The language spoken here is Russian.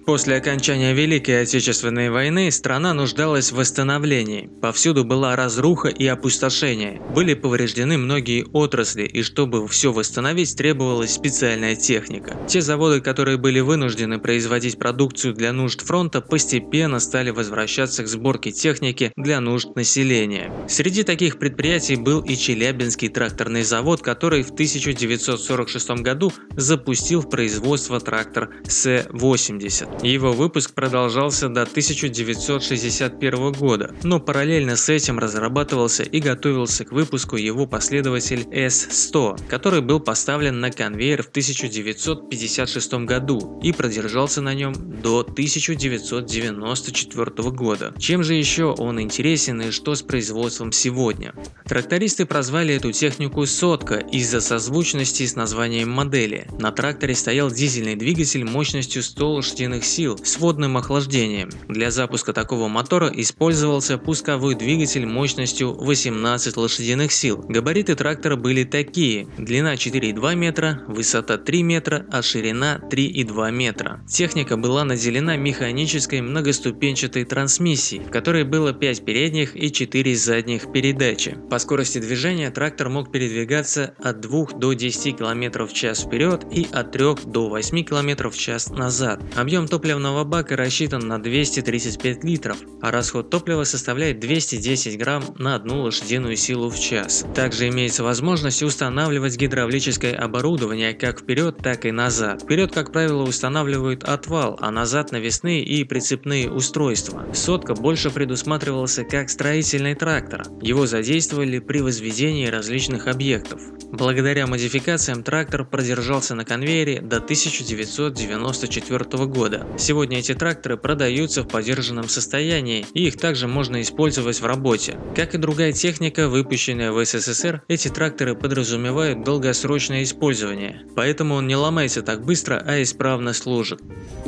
После окончания Великой Отечественной войны страна нуждалась в восстановлении. Повсюду была разруха и опустошение. Были повреждены многие отрасли, и чтобы все восстановить, требовалась специальная техника. Те заводы, которые были вынуждены производить продукцию для нужд фронта, постепенно стали возвращаться к сборке техники для нужд населения. Среди таких предприятий был и Челябинский тракторный завод, который в 1946 году запустил в производство трактор С-80. Его выпуск продолжался до 1961 года, но параллельно с этим разрабатывался и готовился к выпуску его последователь С-100, который был поставлен на конвейер в 1956 году и продержался на нем до 1994 года. Чем же еще он интересен и что с производством сегодня? Трактористы прозвали эту технику «сотка» из-за созвучности с названием модели. На тракторе стоял дизельный двигатель мощностью 100 лошадиных сил с водным охлаждением. Для запуска такого мотора использовался пусковой двигатель мощностью 18 лошадиных сил. Габариты трактора были такие: длина 4,2 метра, высота 3 метра, а ширина 3,2 метра. Техника была наделена механической многоступенчатой трансмиссией, в которой было 5 передних и 4 задних передачи. По скорости движения трактор мог передвигаться от 2 до 10 км в час вперед и от 3 до 8 км в час назад. Объем топливного бака рассчитан на 235 литров, а расход топлива составляет 210 грамм на одну лошадиную силу в час. Также имеется возможность устанавливать гидравлическое оборудование как вперед, так и назад. Вперед, как правило, устанавливают отвал, а назад навесные и прицепные устройства. Сотка больше предусматривался как строительный трактор. Его задействовали при возведении различных объектов. Благодаря модификациям трактор продержался на конвейере до 1994 года. Сегодня эти тракторы продаются в подержанном состоянии, и их также можно использовать в работе. Как и другая техника, выпущенная в СССР, эти тракторы подразумевают долгосрочное использование, поэтому он не ломается так быстро, а исправно служит.